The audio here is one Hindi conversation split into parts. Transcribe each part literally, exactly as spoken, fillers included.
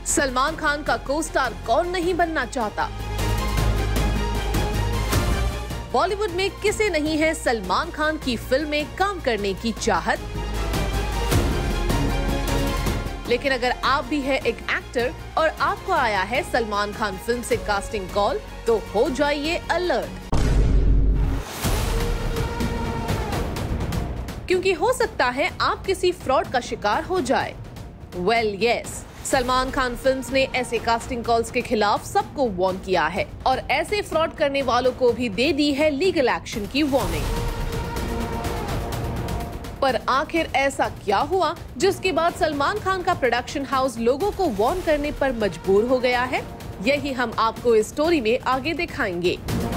सलमान खान का को स्टार कौन नहीं बनना चाहता। बॉलीवुड में किसे नहीं है सलमान खान की फिल्म में काम करने की चाहत। लेकिन अगर आप भी है एक एक्टर और आपको आया है सलमान खान फिल्म से कास्टिंग कॉल, तो हो जाइए अलर्ट, क्योंकि हो सकता है आप किसी फ्रॉड का शिकार हो जाए। Well well, yes yes. Salman Khan films ने ऐसे कास्टिंग कॉल्स के खिलाफ सबको वार्न किया है और ऐसे फ्रॉड करने वालों को भी दे दी है लीगल एक्शन की वार्निंग। पर आखिर ऐसा क्या हुआ जिसके बाद सलमान खान का प्रोडक्शन हाउस लोगों को वार्न करने पर मजबूर हो गया है? यही हम आपको इस स्टोरी में आगे दिखाएंगे।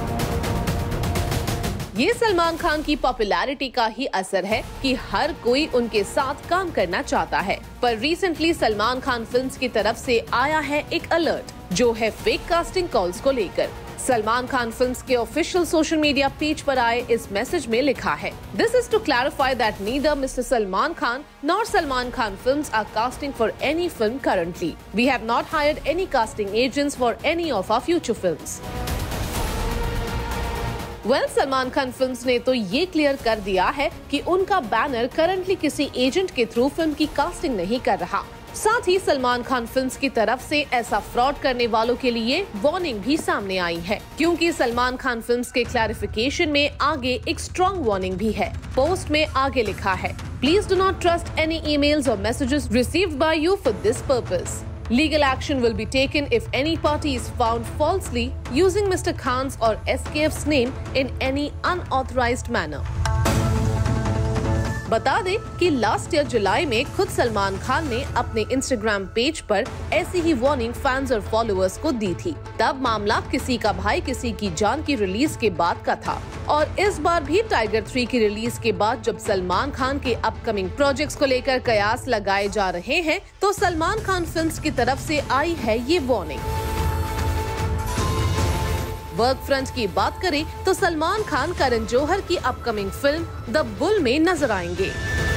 ये सलमान खान की पॉपुलैरिटी का ही असर है कि हर कोई उनके साथ काम करना चाहता है। पर रिसेंटली सलमान खान फिल्म्स की तरफ से आया है एक अलर्ट, जो है फेक कास्टिंग कॉल्स को लेकर। सलमान खान फिल्म्स के ऑफिशियल सोशल मीडिया पेज पर आए इस मैसेज में लिखा है, this is to clarify that neither mister Salman Khan nor Salman Khan films are casting for any film currently. We have not hired any casting agents for any of our future films. Well well, Salman Khan films ने तो ये क्लियर कर दिया है कि उनका बैनर करंटली किसी एजेंट के थ्रू फिल्म की कास्टिंग नहीं कर रहा। साथ ही सलमान खान फिल्म्स की तरफ से ऐसा फ्रॉड करने वालों के लिए वार्निंग भी सामने आई है, क्योंकि सलमान खान फिल्म्स के क्लैरिफिकेशन में आगे एक स्ट्रॉन्ग वार्निंग भी है। पोस्ट में आगे लिखा है, please do not trust any emails और messages received by you for this purpose. Legal action will be taken if any party is found falsely using Mister Khan's or S K F's name in any unauthorized manner. बता दें कि लास्ट ईयर जुलाई में खुद सलमान खान ने अपने इंस्टाग्राम पेज पर ऐसी ही वार्निंग फैंस और फॉलोअर्स को दी थी। तब मामला किसी का भाई किसी की जान की रिलीज के बाद का था और इस बार भी टाइगर थ्री की रिलीज के बाद जब सलमान खान के अपकमिंग प्रोजेक्ट्स को लेकर कयास लगाए जा रहे हैं, तो सलमान खान फिल्म्स की तरफ से आई है ये वार्निंग। वर्क फ्रंट की बात करें तो सलमान खान करण जौहर की अपकमिंग फिल्म द बुल में नजर आएंगे।